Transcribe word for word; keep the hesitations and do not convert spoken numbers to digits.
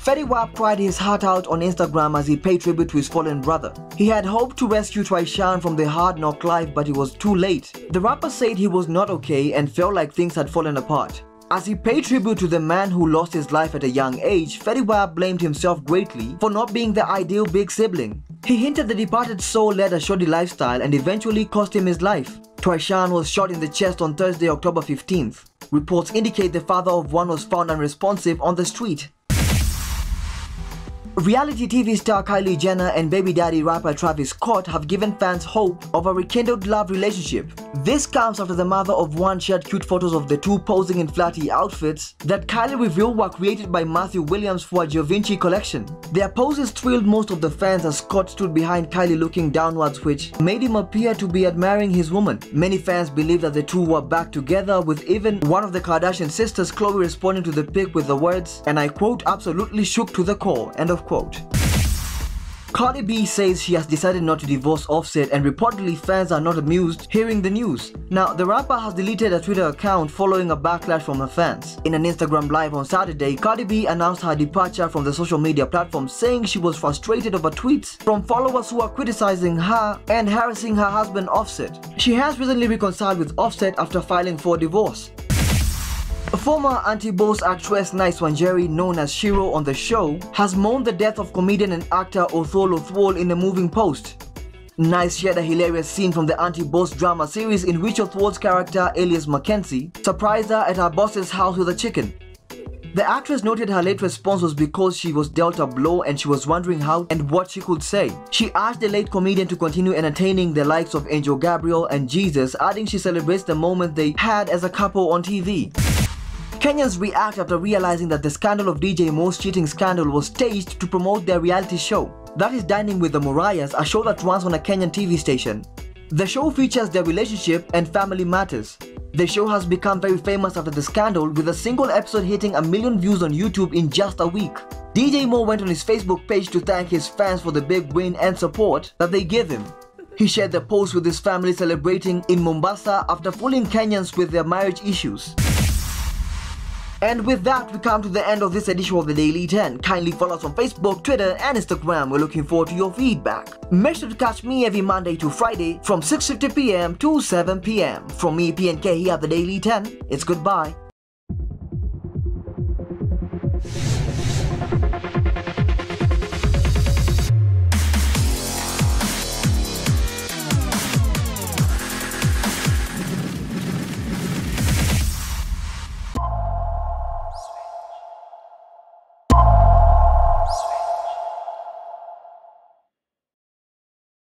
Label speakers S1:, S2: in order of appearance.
S1: Fetty Wap cried his heart out on Instagram as he paid tribute to his fallen brother. He had hoped to rescue Tyshawn from the hard knock life, but it was too late. The rapper said he was not okay and felt like things had fallen apart. As he paid tribute to the man who lost his life at a young age, Fetty Wap blamed himself greatly for not being the ideal big sibling. He hinted the departed soul led a shoddy lifestyle and eventually cost him his life. Tyshawn was shot in the chest on Thursday, October fifteenth. Reports indicate the father of one was found unresponsive on the street. Reality T V star Kylie Jenner and baby daddy rapper Travis Scott have given fans hope of a rekindled love relationship. This comes after the mother of one shared cute photos of the two posing in flatty outfits that Kylie revealed were created by Matthew Williams for a Givenchy collection. Their poses thrilled most of the fans as Scott stood behind Kylie looking downwards, which made him appear to be admiring his woman. Many fans believe that the two were back together, with even one of the Kardashian sisters, Khloe, responding to the pic with the words, and I quote, absolutely shook to the core, end of quote. Cardi B says she has decided not to divorce Offset, and reportedly fans are not amused hearing the news. Now, the rapper has deleted a Twitter account following a backlash from her fans. In an Instagram live on Saturday, Cardi B announced her departure from the social media platform, saying she was frustrated over tweets from followers who are criticizing her and harassing her husband Offset. She has recently reconciled with Offset after filing for divorce. Former anti-Boss actress Nice Wanjeri, known as Shiro on the show, has mourned the death of comedian and actor Otholo Thwol in a moving post. Nice shared a hilarious scene from the anti-Boss drama series in which Othwol's character, Elias Mackenzie, surprised her at her boss's house with a chicken. The actress noted her late response was because she was dealt a blow and she was wondering how and what she could say. She asked the late comedian to continue entertaining the likes of Angel Gabriel and Jesus, adding she celebrates the moment they had as a couple on T V. Kenyans react after realizing that the scandal of D J Mo's cheating scandal was staged to promote their reality show. That is Dining with the Moriahs, a show that runs on a Kenyan T V station. The show features their relationship and family matters. The show has become very famous after the scandal, with a single episode hitting a million views on YouTube in just a week. D J Mo went on his Facebook page to thank his fans for the big win and support that they gave him. He shared the post with his family celebrating in Mombasa after fooling Kenyans with their marriage issues. And with that, we come to the end of this edition of the Daily ten. Kindly follow us on Facebook, Twitter and Instagram. We're looking forward to your feedback. Make sure to catch me every Monday to Friday from six fifty p m to seven p m From me, P N K, here at the Daily ten. It's goodbye.